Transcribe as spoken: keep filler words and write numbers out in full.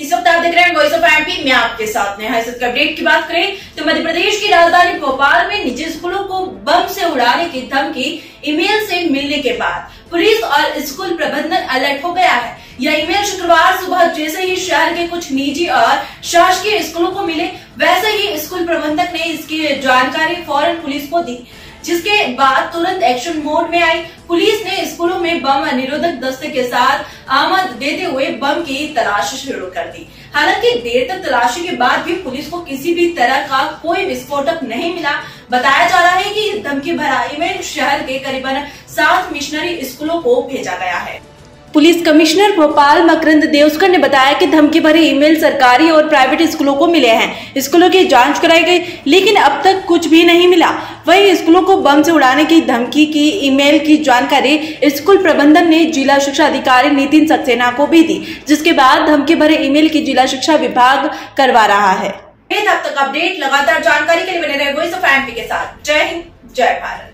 इस वक्त आप देख रहे हैं वॉइस ऑफ एमपी, मैं आपके साथ में हैसियत के अपडेट की बात करें तो मध्य प्रदेश की राजधानी भोपाल में निजी स्कूलों को बम से उड़ाने की धमकी ईमेल से मिलने के बाद पुलिस और स्कूल प्रबंधन अलर्ट हो गया है। यह ईमेल शुक्रवार सुबह जैसे ही शहर के कुछ निजी और शासकीय स्कूलों को मिले, वैसे ही स्कूल प्रबंधक ने इसकी जानकारी फौरन पुलिस को दी, जिसके बाद तुरंत एक्शन मोड में आई। पुलिस ने स्कूलों में बम निरोधक दस्ते के साथ आमद देते हुए बम की तलाश शुरू कर दी। हालांकि देर तक तलाशी के बाद भी पुलिस को किसी भी तरह का कोई विस्फोटक नहीं मिला। बताया जा रहा है कि धमकी भरा ईमेल शहर के करीबन सात मिशनरी स्कूलों को भेजा गया है। पुलिस कमिश्नर भोपाल मकरंद देवस्कर ने बताया कि धमकी भरे ईमेल सरकारी और प्राइवेट स्कूलों को मिले हैं। स्कूलों की जांच कराई गई, लेकिन अब तक कुछ भी नहीं मिला। वहीं स्कूलों को बम से उड़ाने की धमकी की ईमेल की जानकारी स्कूल प्रबंधन ने जिला शिक्षा अधिकारी नितिन सक्सेना को भी दी, जिसके बाद धमकी भरे ईमेल की जिला शिक्षा विभाग करवा रहा है। अब तक अपडेट लगातार जानकारी के लिए बने रहे वॉइस ऑफ एमपी के साथ। जय हिंद, जय भारत।